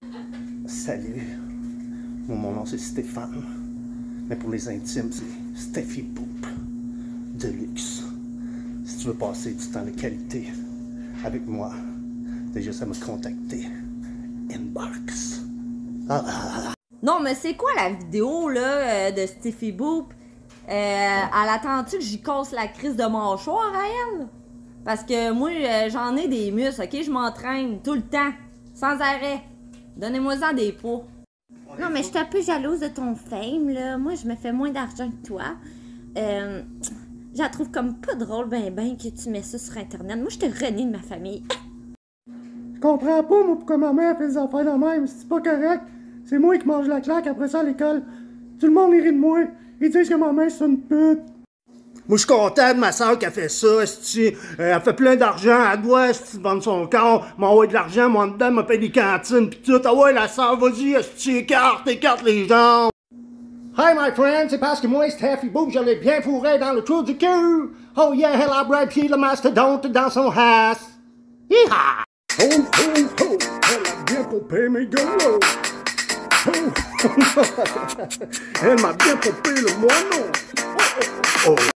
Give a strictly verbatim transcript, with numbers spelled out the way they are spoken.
Salut. Moi, mon nom c'est Stéphane. Mais pour les intimes, c'est Steffi Boop. Deluxe. Si tu veux passer du temps de qualité avec moi, t'as juste à me contacter. Inbox. Ah, ah, ah. Non, mais c'est quoi la vidéo, là, euh, de Steffi Boop? Euh, elle attend-tu que j'y casse la crise de mâchoire à elle? Parce que moi, euh, j'en ai des muscles, ok? Je m'entraîne tout le temps, sans arrêt. Donnez-moi-en des pots. Non, mais je suis un peu jalouse de ton fame, là. Moi, je me fais moins d'argent que toi. Euh, je la trouve comme pas drôle, ben ben, que tu mets ça sur Internet. Moi, je te renie de ma famille. Je comprends pas, moi, pourquoi ma mère fait des affaires de même. C'est pas correct. C'est moi qui mange la claque après ça à l'école. Tout le monde rit de moi. Ils disent que ma mère, c'est une pute. Moi, je suis content de ma soeur qui a fait ça, esti. Euh, elle fait plein d'argent, elle doit, esti, vendre son corps, m'envoyer de l'argent, moi, en dedans, me payer des cantines, pis tout. Ah ouais, la soeur, vas-y, esti, écarte, écarte les jambes. Hi, my friend, c'est parce que moi, Steffi Boop, je l'ai bien fourré dans le trou du cul. Oh yeah, elle a Brad le mastodonte dans son has. Yeehaw! Ho, ho, ho, elle a bien popé mes golos. Oh, elle m'a bien popé le moineau. Oh, oh, oh.